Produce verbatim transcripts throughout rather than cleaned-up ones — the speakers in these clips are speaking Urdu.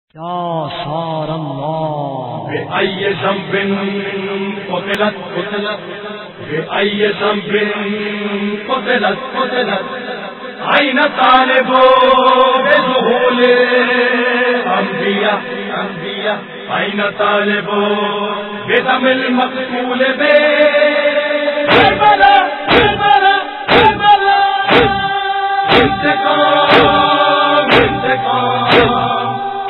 يا صار الله بأي ذنب قتلت قتلت بأي ذنب قتلت قتلت أين طالب بذهول أنبياء أنبياء أين طالب بدم المقتول بكربلاء كربلاء كربلاء انتقام انتقام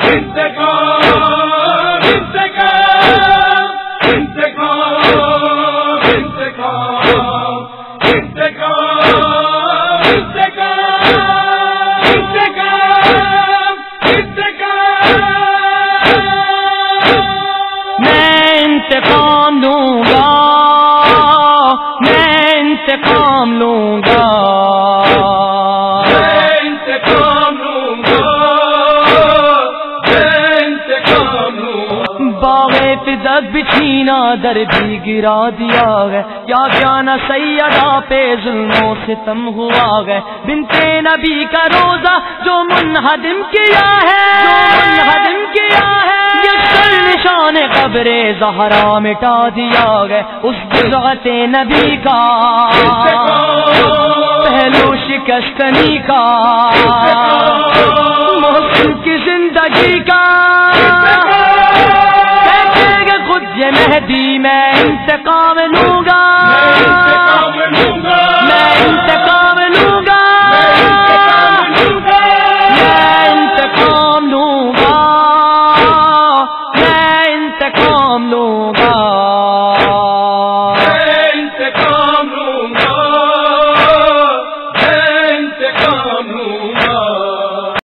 انتقام انتقام انتقام انتقام انتقام انتقام انتقام میں انتقام لوں گا میں انتقام لوں گا فدق بچھینا در بھی گرا دیا گئے کیا جانا سیدہ پہ ظلم و ستم ہوا گئے بنت نبی کا روزہ جو منہدم کیا ہے جو منہدم کیا ہے یہ سر نشان قبر زہرا مٹا دیا گئے اس بضعت نبی کا پہلو شکستنی کا محسن کی زندگی کا یہ مہدی میں انتقام لوں گا میں انتقام